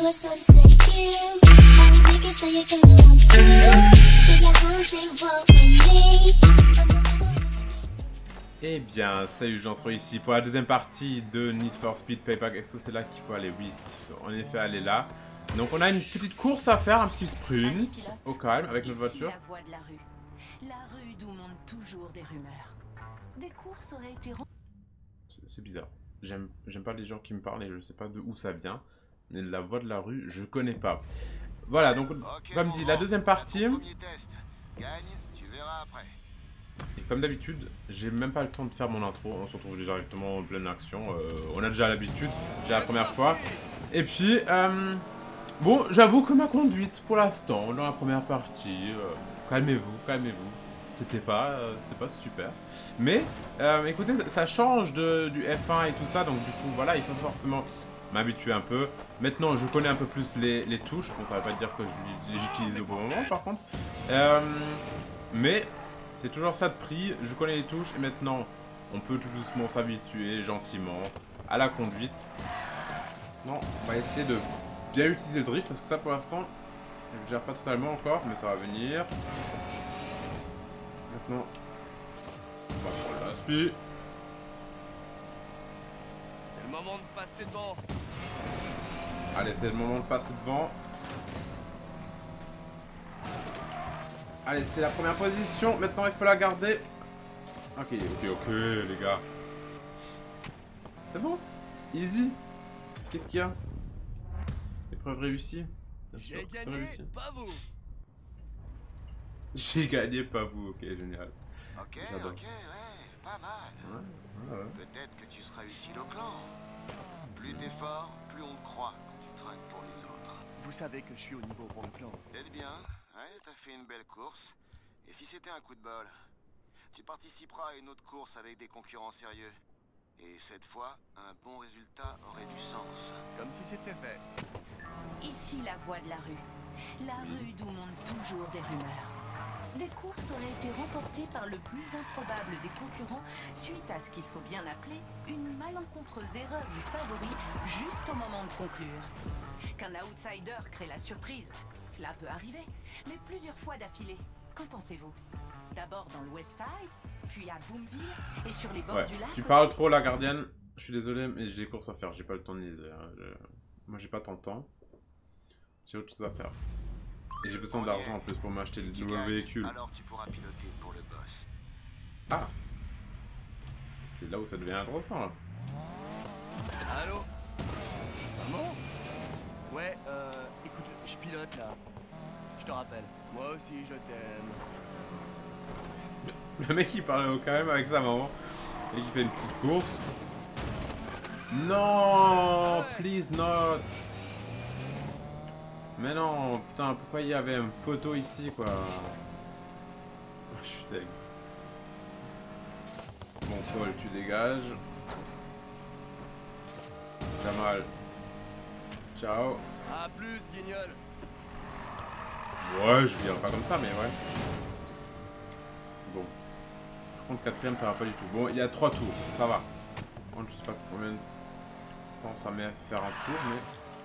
a sunset view. I was thinking, so you're gonna want to. Get your hands involved with me. Eh bien, salut, j'entre ici pour la deuxième partie de Need for Speed Payback Expo. C'est là qu'il faut aller, oui, en effet, aller là. Donc on a une petite course à faire, un petit sprint, au calme, avec notre voiture. La voie de la rue d'où montent toujours des rumeurs. Des courses auraient été... C'est bizarre. J'aime pas les gens qui me parlent et je sais pas de où ça vient. Mais la voie de la rue, je connais pas. Voilà, donc, comme dit, la deuxième partie. Et comme d'habitude, j'ai même pas le temps de faire mon intro. On se retrouve directement en pleine action. On a déjà l'habitude, j'ai la première fois. Et puis, bon, j'avoue que ma conduite, pour l'instant, dans la première partie, calmez-vous, calmez-vous. C'était pas super. Mais, écoutez, ça change du F1 et tout ça. Donc, du coup, voilà, il faut forcément m'habituer un peu. Maintenant, je connais un peu plus les touches. Bon, ça va pas dire que je les utilise au bon moment, par contre. Mais, c'est toujours ça de prix. Je connais les touches. Et maintenant, on peut tout doucement s'habituer gentiment à la conduite. Non, on va essayer de bien utiliser le drift. Parce que ça, pour l'instant, je ne gère pas totalement encore. Mais ça va venir. Maintenant, on va prendre l'inspi. C'est le moment de passer devant. Allez, c'est le moment de passer devant. Allez, c'est la première position. Maintenant, il faut la garder. Ok, les gars. C'est bon? Easy. Qu'est-ce qu'il y a? Épreuve réussie. J'ai gagné, pas vous. J'ai gagné, pas vous. Ok, génial. Ok, j'adore. ok, ouais, pas mal. Ouais. Peut-être que tu seras utile au clan. Plus t'es fort, plus on te croit quand tu traques pour les autres. Vous savez que je suis au niveau pour le clan. C'est bien, ouais, t'as fait une belle course. Et si c'était un coup de bol, tu participeras à une autre course avec des concurrents sérieux. Et cette fois, un bon résultat aurait du sens. Comme si c'était fait. Ici la voie de la rue d'où montent toujours des rumeurs. Des courses auraient été remportées par le plus improbable des concurrents suite à ce qu'il faut bien appeler une malencontreuse erreur du favori juste au moment de conclure. Qu'un outsider crée la surprise, cela peut arriver, mais plusieurs fois d'affilée. Qu'en pensez-vous? D'abord dans le West Side, puis à Boomville et sur les bords du lac. Tu parles trop, la gardienne. Je suis désolé, mais j'ai des courses à faire. J'ai pas le temps de niaiser. Moi, j'ai pas tant de temps. J'ai autre chose à faire. Et j'ai besoin d'argent en plus pour m'acheter le nouveau véhicule. Alors tu pourras piloter pour le boss. Ah! C'est là où ça devient intéressant là. Allô? Maman? Ouais, écoute, je pilote là. Je te rappelle. Moi aussi, je t'aime. Le mec il parle quand même avec sa maman. Et il fait une petite course. Non! Please not! Mais non, putain, pourquoi il y avait un poteau ici, quoi? Je suis deg. Bon, Paul, tu dégages. Jamal. Ciao. A plus, guignol. Ouais, je dirais pas comme ça, mais ouais. Bon. Par contre, quatrième, ça va pas du tout. Bon, il y a 3 tours, ça va. Bon, je sais pas combien de temps ça met à faire un tour, mais...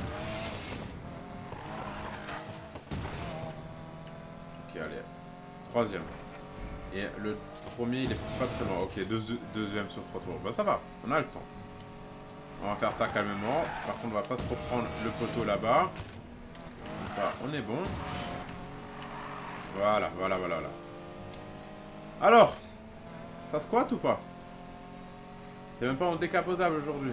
Ok, allez. Troisième. Et le premier, il est pas très loin. Ok, deuxième sur 3 tours. Bah ça va, on a le temps. On va faire ça calmement. Par contre, on va pas se reprendre le poteau là-bas. Comme ça, on est bon. Voilà. Alors, ça squatte ou pas? C'est même pas en décapotable aujourd'hui.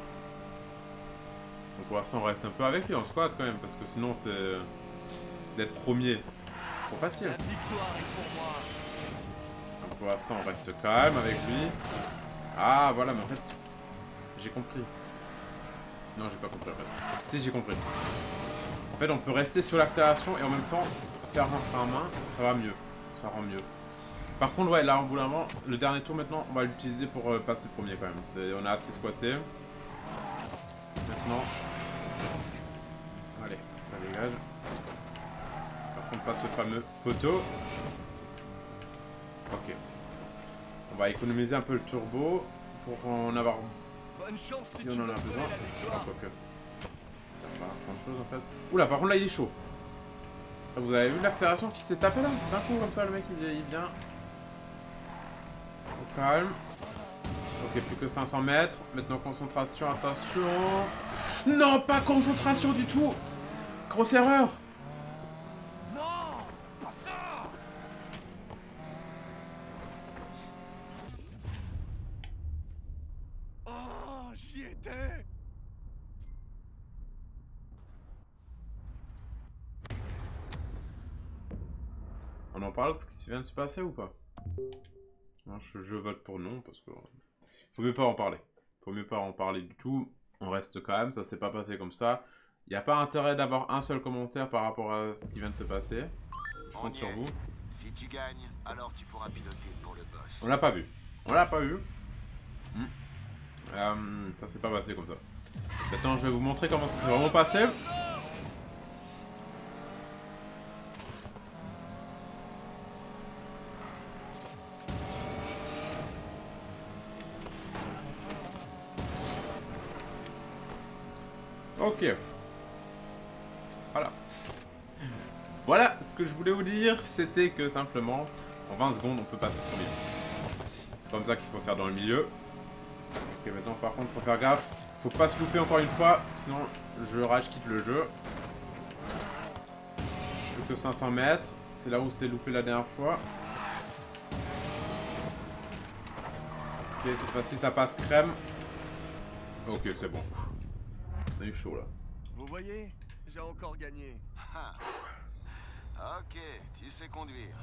Donc pour l'instant, on reste un peu avec lui. On squatte quand même, parce que sinon, c'est... d'être premier. Trop facile. La victoire est pour moi. Donc pour l'instant on reste calme avec lui. Ah voilà, mais en fait j'ai compris. Non, j'ai pas compris en fait. Si, j'ai compris. En fait on peut rester sur l'accélération et en même temps faire un frein à main. Ça va mieux. Ça rend mieux. Par contre ouais, là en bout d'un moment, le dernier tour maintenant on va l'utiliser pour passer premier quand même. On a assez squatté. Maintenant. Allez, ça dégage. On passe ce fameux poteau. Ok. On va économiser un peu le turbo pour en avoir... Bonne chance si on en a besoin. Ah, quoique. sert pas à grand chose en fait. Oula, par contre là il est chaud. Vous avez vu l'accélération qui s'est tapée là? D'un coup comme ça le mec il vient. Au calme. Ok, plus que 500 mètres. Maintenant concentration, attention. Non, pas concentration du tout. Grosse erreur. Non, pas ça. Oh, j'y étais. On en parle de ce qui vient de se passer ou pas? Non, je vote pour non parce que faut mieux pas en parler. Faut mieux pas en parler du tout. On reste quand même, ça s'est pas passé comme ça. Il n'y a pas intérêt d'avoir un seul commentaire par rapport à ce qui vient de se passer. Je compte sur vous. Si tu gagnes, alors tu pourras piloter pour le boss. On l'a pas vu. On l'a pas vu. Ça s'est pas passé comme ça. Maintenant, je vais vous montrer comment ça s'est vraiment passé. Ok. Voilà. Voilà ce que je voulais vous dire, c'était que simplement, en 20 secondes, on peut passer premier. C'est comme ça qu'il faut faire dans le milieu. Ok, maintenant par contre, faut faire gaffe. Faut pas se louper encore une fois, sinon je rage quitte le jeu. Plus que 500 mètres. C'est là où c'est loupé la dernière fois. Ok, cette fois-ci ça passe crème. Ok, c'est bon. On a eu chaud là. Vous voyez, j'ai encore gagné. Ok, tu sais conduire.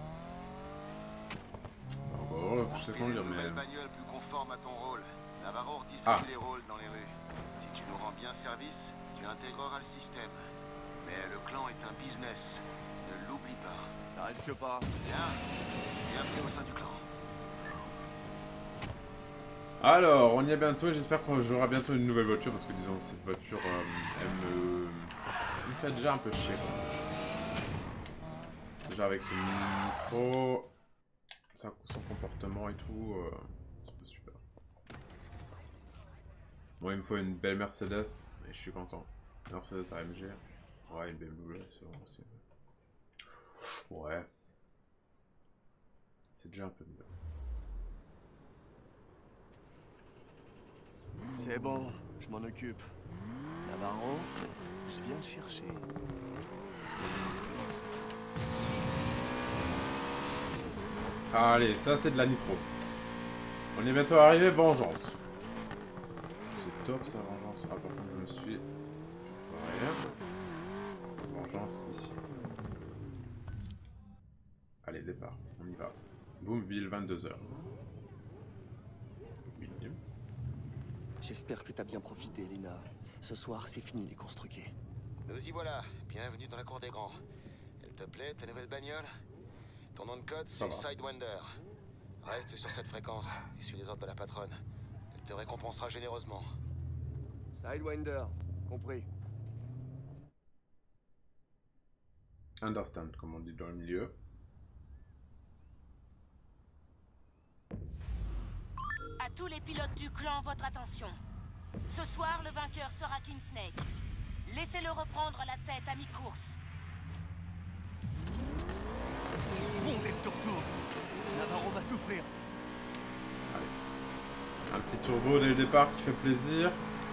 Oh, je sais conduire, mais... Une bagnole plus conforme à ton rôle. Navarro redistribue les rôles dans les rues. Si tu nous rends bien service, tu intégreras le système. Mais le clan est un business. Ne l'oublie pas. Ça risque pas. Bien. Bienvenue au sein du clan. Alors, on y est bientôt. J'espère qu'on j'aurai bientôt une nouvelle voiture parce que disons cette voiture, elle me fait déjà un peu chier. Quoi. Déjà avec son micro, son comportement et tout, c'est pas super. Bon, il me faut une belle Mercedes et je suis content. Mercedes AMG. Ouais, une BMW, c'est vraiment aussi. Ouais. C'est déjà un peu mieux. C'est bon, je m'en occupe. Navarro, je viens te chercher. Allez, ça c'est de la nitro. On est bientôt arrivé, vengeance. C'est top ça, vengeance. Ah, par contre, je me suis foiré. Vengeance ici. Allez, départ, on y va. Boomville, 22h. J'espère que t'as bien profité, Lina. Ce soir, c'est fini les courses truquées. Nous y voilà. Bienvenue dans la cour des grands. Elle te plaît, ta nouvelle bagnole? Ton nom de code, c'est Sidewinder. Reste sur cette fréquence et suis les ordres de la patronne. Elle te récompensera généreusement. Sidewinder, compris. Understand, comme on dit dans le milieu. À tous les pilotes du clan, votre attention. Ce soir, le vainqueur sera King Snake. Laissez-le reprendre la tête à mi-course. C'est bon d'être de retour. Navarro va souffrir. Allez. Un petit turbo dès le départ qui fait plaisir.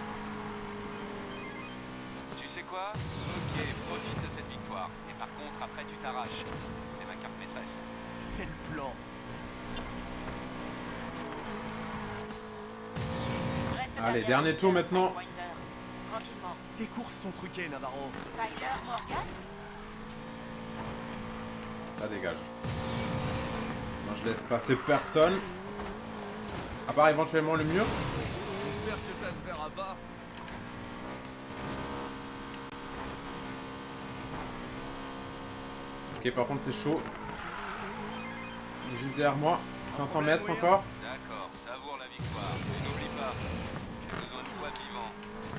Tu sais quoi? Ok, profite de cette victoire. Et par contre, après, tu t'arraches. C'est ma carte maîtresse. C'est le plan. Allez, dernier tour maintenant. Tes courses sont truquées, Navarro. Tyler Morgan? Ça dégage. Moi je laisse passer personne. À part éventuellement le mur. J'espère que ça se verra pas. Ok, par contre c'est chaud. Il est juste derrière moi. 500 mètres encore. D'accord, savoure la victoire. Et n'oublie pas, j'ai besoin de toi vivant.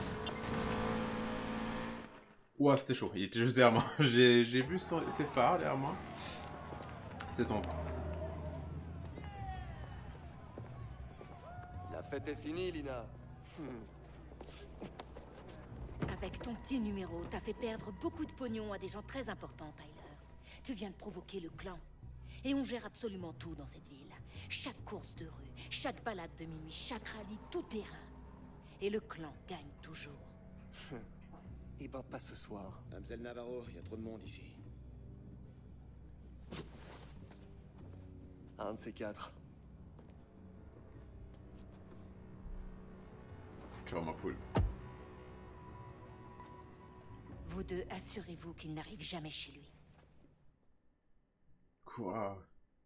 Ouah, c'était chaud. Il était juste derrière moi. J'ai vu ses phares derrière moi. C'est son. La fête est finie, Lina. Ta Avec ton petit numéro, t'as fait perdre beaucoup de pognon à des gens très importants, Tyler. Tu viens de provoquer le clan. Et on gère absolument tout dans cette ville. Chaque course de rue, chaque balade de minuit, chaque rallye, tout terrain. Et le clan gagne toujours. Eh ben, pas ce soir. Amsel Navarro, il y a trop de monde ici. Un de ces quatre. Ciao ma poule. Vous deux, assurez-vous qu'il n'arrive jamais chez lui. Quoi?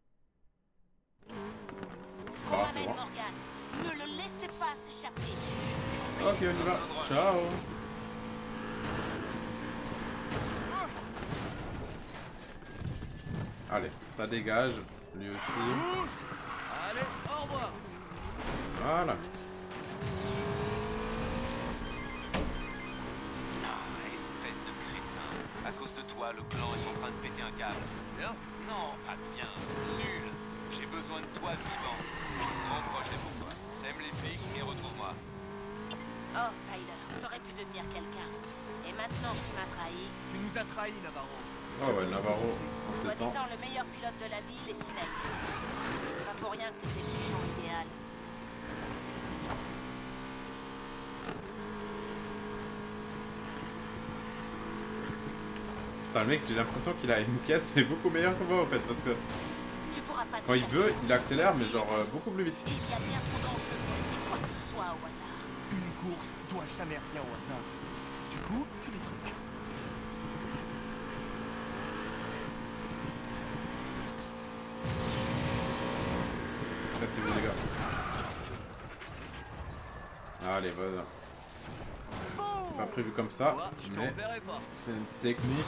Bon, c'est allez, bon. Morgan, ne le laissez pas s'échapper. Ok, on y va. Ciao. Allez, ça dégage. Lui aussi. Allez, au revoir. Voilà. Ah, espèce de crétin. À cause de toi, le clan est en train de péter un câble. Bien. Non, pas bien. Nul. J'ai besoin de toi vivant. Je suis trop proche pour toi. T'aimes les flics et retrouve-moi. Oh, Tyler, j'aurais pu devenir quelqu'un. Et maintenant que tu m'as trahi, Tu nous as trahis, Navarro. Oh ouais, Navarro, en t'étant. soi-disant le meilleur pilote de la ville est Snake. C'est pas pour rien que c'était le champ idéal. Enfin, le mec, j'ai l'impression qu'il a une caisse, mais beaucoup meilleure que moi en fait, parce que Tu pourras pas quand il veut, il accélère, mais genre beaucoup plus vite. Il y a bien trop d'enjeux pour laisser quoi que ce soit au hasard. Une course doit jamais rien au hasard. Du coup, tu des trucs. Cassez-vous les gars. Allez, voilà. C'est pas prévu comme ça, Toi, je mais t'enverrai pas. c'est une technique.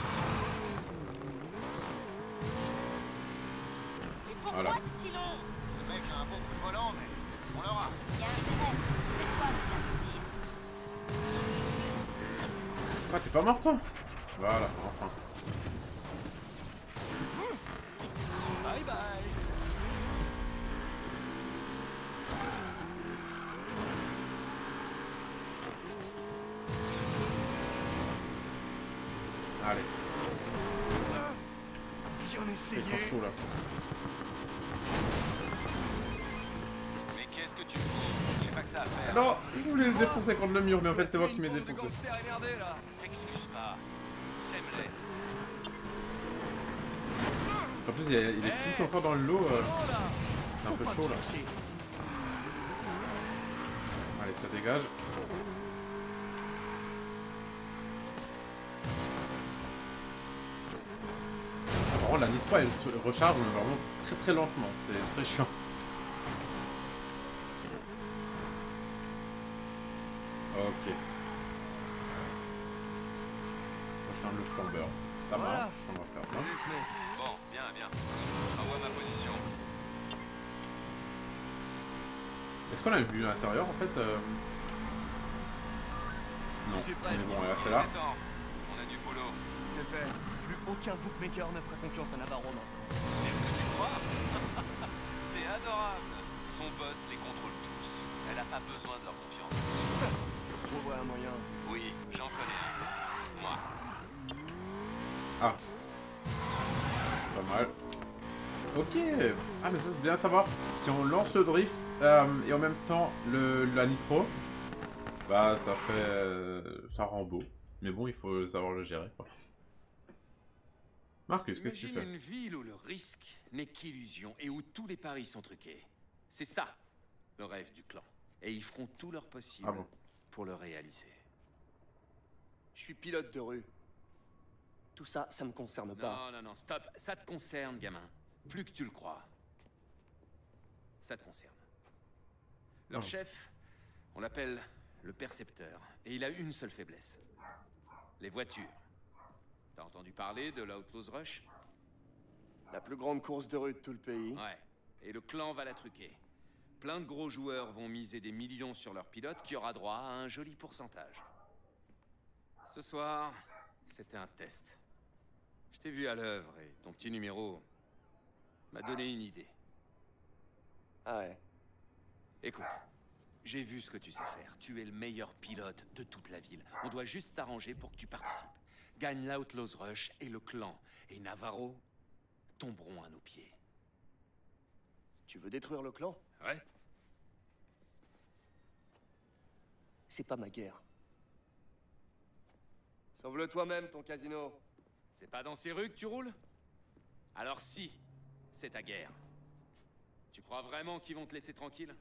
Mais pourquoi Voilà. c'est si long? Ce mec a un bon coup de volant, mais on l'aura. Il y a un stress. C'est quoi ce Ah, t'es pas mort toi? Voilà, enfin. Bye bye. Allez, Bien essayé. ils sont chauds là. Mais qu'est-ce que tu fais? J'ai pas que ça à faire. Non, je voulais le défoncer contre le mur, mais en fait c'est moi qui m'ai Une bande de défoncé. gangsters énervés, là. T'excuses pas. J'aimerais. En plus, il est flic encore dans le lot. Oh là. C'est un Faut peu pas chaud me là. chercher. Allez, ça dégage. Ah, par contre, la nitro elle se recharge mais vraiment très lentement. C'est très chiant. Ok. Moi je ferme le flambeur. Ça Voilà. marche, on va faire ça. Salut, Smith. Bon, bien, bien. Envoie ma position. Est-ce qu'on a vu à l'intérieur en fait Non, J'ai mais presque. bon, c'est là. Attends, on a du boulot. C'est fait. Plus aucun bookmaker ne fera confiance à Navarro maintenant. Est-ce que tu crois? C'est adorable. Son boss les contrôle tous. Elle a pas besoin de leur confiance. Je trouverai un moyen. Oui, j'en connais un. Moi. Ah. C'est pas mal. Ok. Ah mais ça c'est bien à savoir. Si on lance le drift et en même temps la nitro, bah ça fait... ça rend beau. Mais bon, il faut savoir le gérer quoi. Marcus, qu'est-ce que tu Imagine fais? une ville où le risque n'est qu'illusion et où tous les paris sont truqués. C'est ça, le rêve du clan. Et ils feront tout leur possible Ah bon. pour le réaliser. Je suis pilote de rue. Tout ça, ça me concerne pas. Non, non, non, stop. Ça te concerne, gamin. Plus que tu le crois. Ça te concerne. Leur Oh. chef, on l'appelle le percepteur. Et il a une seule faiblesse. Les voitures. T'as entendu parler de l'Outlaws Rush? La plus grande course de rue de tout le pays. Ouais. Et le clan va la truquer. Plein de gros joueurs vont miser des millions sur leur pilote qui aura droit à un joli pourcentage. Ce soir, c'était un test. Je t'ai vu à l'œuvre et ton petit numéro m'a donné une idée. Ah ouais. Écoute, J'ai vu ce que tu sais faire. Tu es le meilleur pilote de toute la ville. On doit juste s'arranger pour que tu participes. Gagne l'Outlaws Rush et le clan. Et Navarro tomberont à nos pieds. Tu veux détruire le clan? Ouais? C'est pas ma guerre. Sauve-le toi-même, ton casino. C'est pas dans ces rues que tu roules? Alors si, c'est ta guerre. Tu crois vraiment qu'ils vont te laisser tranquille?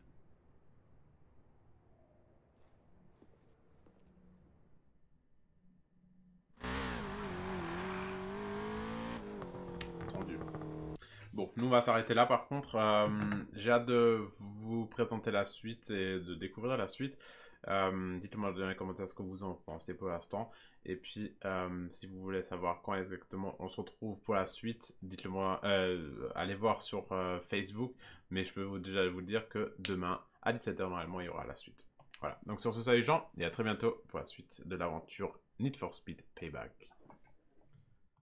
C'est tendu. Bon, nous on va s'arrêter là par contre. J'ai hâte de vous présenter la suite et de découvrir la suite. Dites-moi dans les commentaires ce que vous en pensez pour l'instant. Et puis, si vous voulez savoir quand exactement on se retrouve pour la suite, dites-le moi. Allez voir sur Facebook. Mais je peux déjà vous dire que demain, à 17 h normalement, il y aura la suite. Voilà. Donc sur ce, salut les gens, et à très bientôt pour la suite de l'aventure Need for Speed Payback.